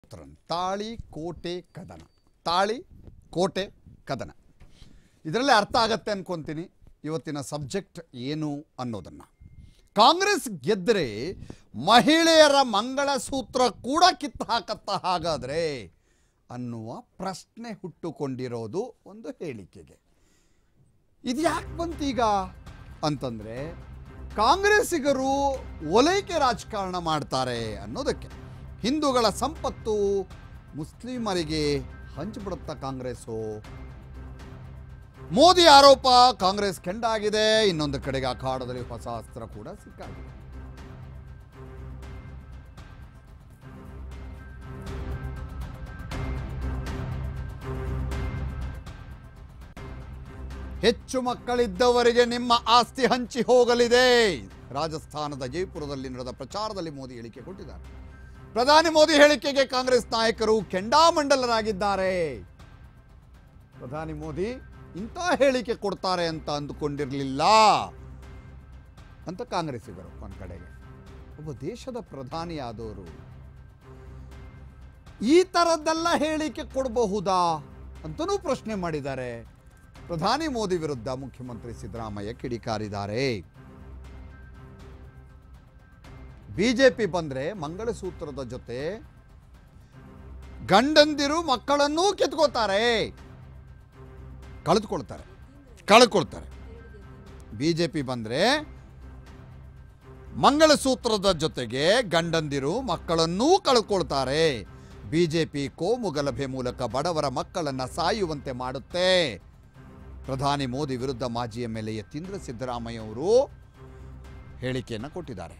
ತಾಳಿ ಕೋಟೆ ಕದನ ತಾಳಿ ಕೋಟೆ ಕದನ ಇದರಲ್ಲಿ ಅರ್ಥ ಆಗತ್ತೆ ಅನ್ಕೊಂತೀನಿ ಇವತ್ತಿನ ಸಬ್ಜೆಕ್ಟ್ ಏನು ಅನ್ನೋದನ್ನ ಕಾಂಗ್ರೆಸ್ ಗೆದ್ದರೆ ಮಹಿಳೆಯರ ಮಂಗಳಸೂತ್ರ ಕೂಡ ಕಿತ್ತು ಹಾಕತ್ತ ಹಾಗಾದ್ರೆ ಅನ್ನುವ ಪ್ರಶ್ನೆ ಹುಟ್ಟುಕೊಂಡಿರೋದು ಒಂದು ಹೇಳಿಕೆಗೆ ಇದು ಯಾಕೆ ಬಂತೀಗ ಅಂತಂದ್ರೆ ಕಾಂಗ್ರೆಸ್ಸಿಗರು ಓಲೈಕೆ ರಾಜಕಾರಣ ಮಾಡ್ತಾರೆ ಅನ್ನೋದಕ್ಕೆ ಹಿಂದೂಗಳ ಸಂಪತ್ತು ಮುಸ್ಲಿಮರಿಗೆ ಹಂಚಿಬಿಡುತ್ತಾ ಕಾಂಗ್ರೆಸ್ಸು ಮೋದಿ ಆರೋಪ ಕಾಂಗ್ರೆಸ್ ಕೆಂಡಾಗಿದೆ ಇನ್ನೊಂದು ಕಡೆಗೆ ಅಖಾಡದಲ್ಲಿ ಹೊಸ ಅಸ್ತ್ರ ಕೂಡ ಸಿಕ್ಕಾಗಿದೆ ಹೆಚ್ಚು ಮಕ್ಕಳಿದ್ದವರಿಗೆ ನಿಮ್ಮ ಆಸ್ತಿ ಹಂಚಿ ಹೋಗಲಿದೆ ರಾಜಸ್ಥಾನದ ಜೈಪುರದಲ್ಲಿ ನಡೆದ ಪ್ರಚಾರದಲ್ಲಿ ಮೋದಿ ಹೇಳಿಕೆ ಕೊಟ್ಟಿದ್ದಾರೆ ಪ್ರಧಾನಿ ಮೋದಿ ಹೇಳಿಕೆಗೆ ಕಾಂಗ್ರೆಸ್ ನಾಯಕರು ಕೆಂಡಾಮಂಡಲರಾಗಿದ್ದಾರೆ ಪ್ರಧಾನಿ ಮೋದಿ ಇಂಥ ಹೇಳಿಕೆ ಕೊಡ್ತಾರೆ ಅಂತ ಅಂದುಕೊಂಡಿರಲಿಲ್ಲ ಅಂತ ಕಾಂಗ್ರೆಸ್ಸಿಗರು ಒಂದು ಕಡೆಗೆ ಒಬ್ಬ ದೇಶದ ಪ್ರಧಾನಿಯಾದವರು ಈ ಥರದ್ದೆಲ್ಲ ಹೇಳಿಕೆ ಕೊಡಬಹುದಾ ಅಂತನೂ ಪ್ರಶ್ನೆ ಮಾಡಿದ್ದಾರೆ ಪ್ರಧಾನಿ ಮೋದಿ ವಿರುದ್ಧ ಮುಖ್ಯಮಂತ್ರಿ ಸಿದ್ದರಾಮಯ್ಯ ಕಿಡಿಕಾರಿದ್ದಾರೆ ಬಿಜೆಪಿ ಬಂದ್ರೆ ಮಂಗಳಸೂತ್ರದ ಜೊತೆ ಗಂಡಂದಿರು ಮಕ್ಕಳನ್ನೂ ಕಿತ್ಕೋತಾರೆ ಕಳೆದುಕೊಳ್ತಾರೆ ಬಿಜೆಪಿ ಬಂದ್ರೆ ಮಂಗಳಸೂತ್ರದ ಜೊತೆಗೆ ಗಂಡಂದಿರು ಮಕ್ಕಳನ್ನೂ ಕಳೆದುಕೊಳ್ತಾರೆ ಬಿಜೆಪಿ ಕೋಮು ಗಲಭೆ ಮೂಲಕ ಬಡವರ ಮಕ್ಕಳನ್ನ ಸಾಯುವಂತೆ ಮಾಡುತ್ತೆ ಪ್ರಧಾನಿ ಮೋದಿ ವಿರುದ್ಧ ಮಾಜಿ ಎಂಎಲ್ಎ ಯತೀಂದ್ರ ಸಿದ್ದರಾಮಯ್ಯ ಅವರು ಹೇಳಿಕೆಯನ್ನು ಕೊಟ್ಟಿದ್ದಾರೆ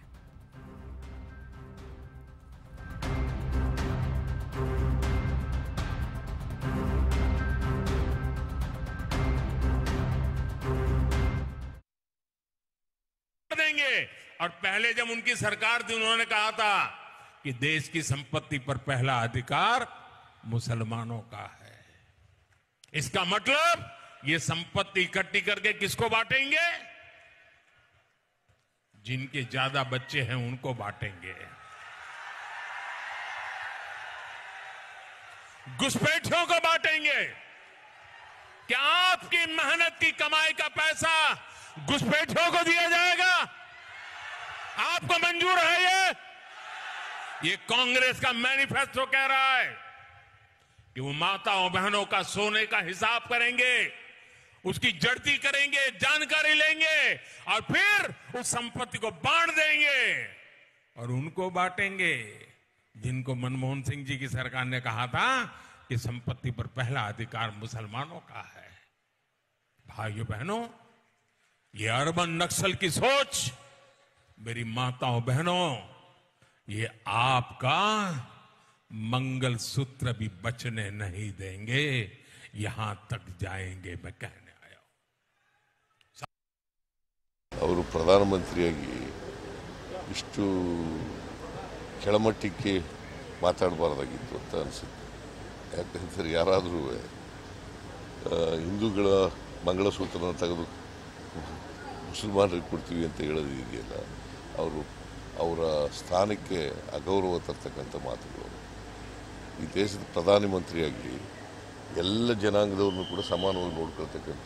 और पहले जब उनकी सरकार थी उन्होंने कहा था कि देश की संपत्ति पर पहला अधिकार मुसलमानों का है इसका मतलब ये संपत्ति इकट्ठी करके किसको बांटेंगे जिनके ज्यादा बच्चे हैं उनको बांटेंगे घुसपैठियों को बांटेंगे क्या आपकी मेहनत की कमाई का पैसा घुसपैठियों को दिया जाएगा आपको मंजूर है ये कांग्रेस का मैनिफेस्टो कह रहा है कि वो माताओं बहनों का सोने का हिसाब करेंगे उसकी जड़ती करेंगे जानकारी लेंगे और फिर उस संपत्ति को बांट देंगे और उनको बांटेंगे जिनको मनमोहन सिंह जी की सरकार ने कहा था कि संपत्ति पर पहला अधिकार मुसलमानों का है भाइयों बहनों ये अर्बन नक्सल की सोच मेरी माताओं बहनों ये आपका मंगलसूत्र भी बचने नहीं देंगे यहां तक जाएंगे मैं कहने आया ಅವರು ಪ್ರಧಾನಮಂತ್ರಿಯಾಗಿ ಇಷ್ಟು ಕೆಳಮಟ್ಟಕ್ಕೆ ಮಾತಾಡಬಾರ್ದಾಗಿತ್ತು ಅಂತ ಅನಿಸುತ್ತೆ ಯಾಕಂದ್ರೆ ಯಾರಾದರೂ ಹಿಂದೂಗಳ ಮಂಗಳಸೂತ್ರನ ತೆಗೆದು ಮುಸಲ್ಮಾನರಿಗೆ ಕೊಡ್ತೀವಿ ಅಂತ ಹೇಳೋದಿದೆಯಲ್ಲ ಅವರ ಸ್ಥಾನಕ್ಕೆ ಅಗೌರವ ತರ್ತಕ್ಕಂಥ ಮಾತುಗಳು ಈ ದೇಶದ ಪ್ರಧಾನಮಂತ್ರಿಯಾಗಿ ಎಲ್ಲ ಜನಾಂಗದವ್ರನ್ನೂ ಕೂಡ ಸಮಾನವಾಗಿ ನೋಡ್ಕೊಳ್ತಕ್ಕಂಥ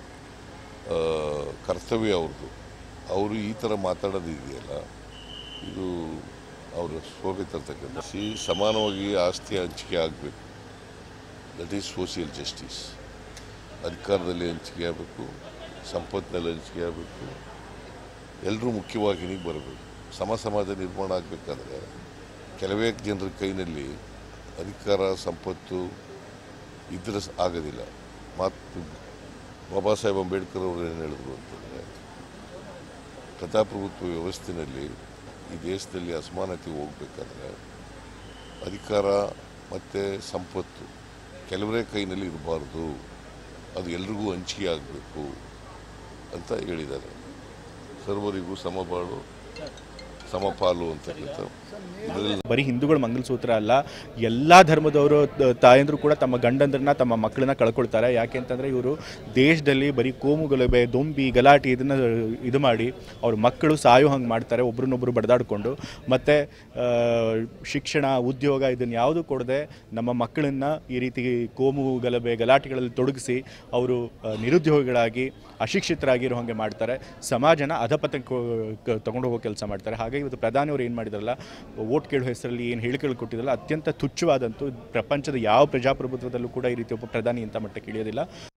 ಕರ್ತವ್ಯ ಅವ್ರದ್ದು ಅವರು ಈ ಥರ ಮಾತಾಡೋದಿದೆಯಲ್ಲ ಇದು ಅವರ ಶೋಭೆ ತರ್ತಕ್ಕಂಥ ಸಮಾನವಾಗಿ ಆಸ್ತಿ ಹಂಚಿಕೆ ಆಗಬೇಕು ದಟ್ ಈಸ್ ಸೋಷಿಯಲ್ ಜಸ್ಟಿಸ್ ಅಧಿಕಾರದಲ್ಲಿ ಹಂಚಿಕೆ ಆಗಬೇಕು ಸಂಪತ್ತಿನಲ್ಲಿ ಹಂಚಿಕೆ ಆಗಬೇಕು ಎಲ್ಲರೂ ಮುಖ್ಯವಾಹಿನಿಗೆ ಬರಬೇಕು ಸಮಾಜ ನಿರ್ಮಾಣ ಆಗಬೇಕಾದ್ರೆ ಕೆಲವೇ ಜನರ ಕೈನಲ್ಲಿ ಅಧಿಕಾರ ಸಂಪತ್ತು ಇದ್ರೆ ಆಗೋದಿಲ್ಲ ಮತ್ತು ಬಾಬಾ ಸಾಹೇಬ್ ಅಂಬೇಡ್ಕರ್ ಅವರು ಏನು ಹೇಳಿದ್ರು ಅಂತಂದರೆ ಪ್ರಜಾಪ್ರಭುತ್ವ ವ್ಯವಸ್ಥೆಯಲ್ಲಿ ಈ ದೇಶದಲ್ಲಿ ಅಸಮಾನತೆ ಹೋಗಬೇಕಾದ್ರೆ ಅಧಿಕಾರ ಮತ್ತು ಸಂಪತ್ತು ಕೆಲವರೇ ಕೈನಲ್ಲಿ ಇರಬಾರ್ದು ಅದು ಎಲ್ರಿಗೂ ಹಂಚಿಕೆ ಆಗಬೇಕು ಅಂತ ಹೇಳಿದ್ದಾರೆ ಸರ್ವರಿಗೂ ಸಮಬಾಳು ಸಮಪಾಲು ಅಂತಕ್ಕಂಥ ಇದರಲ್ಲಿ ಬರೀ ಹಿಂದೂಗಳ ಮಂಗಲಸೂತ್ರ ಅಲ್ಲ, ಎಲ್ಲ ಧರ್ಮದವರು ತಾಯಂದ್ರು ಕೂಡ ತಮ್ಮ ಗಂಡಂದ್ರನ್ನ ತಮ್ಮ ಮಕ್ಕಳನ್ನ ಕಳ್ಕೊಳ್ತಾರೆ. ಯಾಕೆ ಅಂತಂದರೆ ಇವರು ದೇಶದಲ್ಲಿ ಬರೀ ಕೋಮು ಗಲಭೆ, ದೊಂಬಿ, ಗಲಾಟೆ ಇದನ್ನು ಇದು ಮಾಡಿ ಅವ್ರ ಮಕ್ಕಳು ಸಾಯೋ ಹಂಗೆ ಮಾಡ್ತಾರೆ, ಒಬ್ರನ್ನೊಬ್ಬರು ಬಡ್ದಾಡಿಕೊಂಡು. ಮತ್ತು ಶಿಕ್ಷಣ, ಉದ್ಯೋಗ ಇದನ್ನು ಯಾವುದೂ ಕೊಡದೆ ನಮ್ಮ ಮಕ್ಕಳನ್ನು ಈ ರೀತಿ ಕೋಮು ಗಲಭೆ, ಗಲಾಟೆಗಳಲ್ಲಿ ತೊಡಗಿಸಿ ಅವರು ನಿರುದ್ಯೋಗಿಗಳಾಗಿ, ಅಶಿಕ್ಷಿತರಾಗಿರೋ ಹಾಗೆ ಮಾಡ್ತಾರೆ. ಸಮಾಜನ ಅಧಪತನಕ್ಕೆ ತಗೊಂಡು ಹೋಗೋ ಕೆಲಸ ಮಾಡ್ತಾರೆ. ಹಾಗಾಗಿ ಇವತ್ತು ಪ್ರಧಾನಿಯವರು ಏನು ಮಾಡಿದಾರಲ್ಲ, ವೋಟ್ ಕೇಳೋ ಹೆಸರಲ್ಲಿ ಏನು ಹೇಳಿಕೆಗಳು ಕೊಟ್ಟಿದ್ರಲ್ಲ, ಅತ್ಯಂತ ತುಚ್ಛವಾದಂತೂ. ಪ್ರಪಂಚದ ಯಾವ ಪ್ರಜಾಪ್ರಭುತ್ವದಲ್ಲೂ ಕೂಡ ಈ ರೀತಿ ಒಬ್ಬ ಪ್ರಧಾನಿ ಇಂಥ ಮಟ್ಟಕ್ಕೆ ಇಳಿಯೋದಿಲ್ಲ.